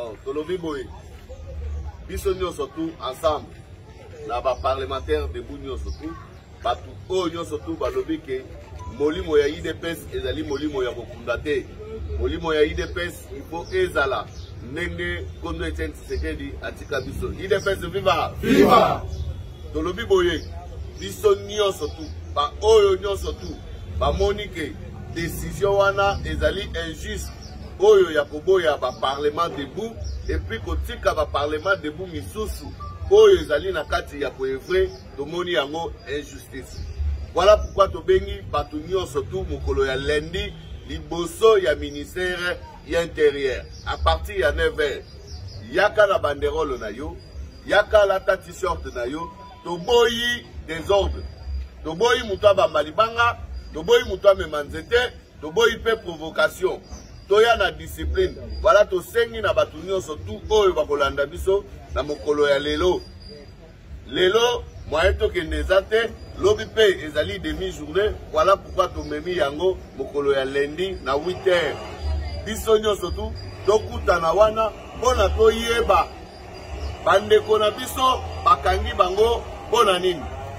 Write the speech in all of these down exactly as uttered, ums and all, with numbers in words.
Bon, tolobi boy. Biso surtout ensemble. Là bas parlementaire de Bougnon surtout. Batu Oignon surtout balobi ke molimo ya I D P S ezali molimo ya kokundate. Molimo ya I D P S il faut ezala. Nenge kondo Etienne Tshisekedi atika biso. I D P S viva! Viva! Tolobi boye. Biso nyo surtout. Ba oyo nyo surtout. Ba monike décision wana ezali injuste. Oyo ya koboya ba parlement debout et puis kotika ba parlement debout misusu. Oyo ezali na kati ya koevre tomoni yango injustice. Voilà pourquoi tobengi batu nyonso tu mokolo ya lundi liboso ya ministère ya intérieur. À partir ya neuf heures, yaka la banderole na yo, yaka la ta t-shirt na yo, toboyi désordre. Toboyi muta ba malibanga, toboyi muta memanzete, toboyi pe provocation. Toya na discipline. Voilà to sengi na batu nyonso tu oyo bakolanda biso na mokolo ya lelo. Lelo moyen to kendezate lobi pe ezali demi journée. Voilà pourquoi to memi yango mokolo ya lundi na huit heures. Biso nyonso tu tokutana wana pona to yeba bandeko na biso bakangi bango pona nini.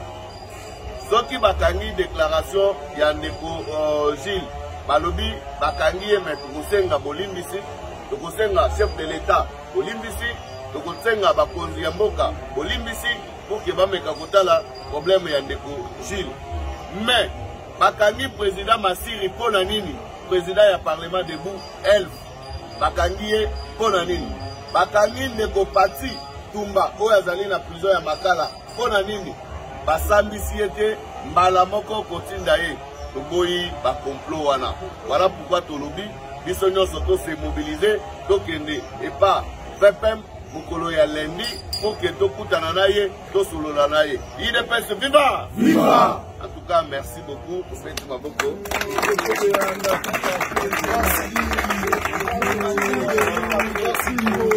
Soki bakangi déclaration ya ndeko uh, Gilles balobi bakangi ye mais tokosenga bolimbisi tokosenga chef de l'état bolimbisi tokosenga bakonzi ya mboka bolimbisi pour que bameka kotala problème ya ndeko Gilles. Mais bakangi président Masiri pona nini? Président ya parlement debout elf bakangi ye pona nini? Bakangi ndeko Pati Tumba oyo azali na prison ya Makala pona nini? Basambisi ete mbala moko kotinda ye. Toboyi ba complot wana. Voilà pourquoi tolobi biso nyonso to se mobiliser tokende et pas V P M mokolo ya lundi pour que tokutana na ye to solola na ye. I D P S viva! Viva! En tout cas, merci beaucoup pour cette maboko.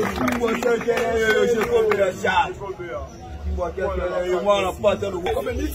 Merci.